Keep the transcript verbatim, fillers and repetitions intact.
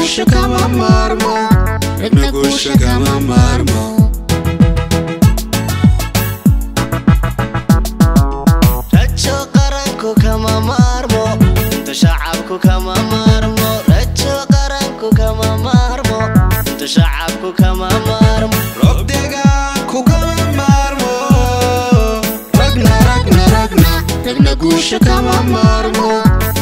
guusha kama maarmo ragna guusha kama maarmo rajo qaranku kama maarmo inta shacabku kama maarmo rajo qaranku kama maarmo inta shacabku kama maarmo robdega ku kama maarmo ragna ragna ragna ragna guusha kama maarmo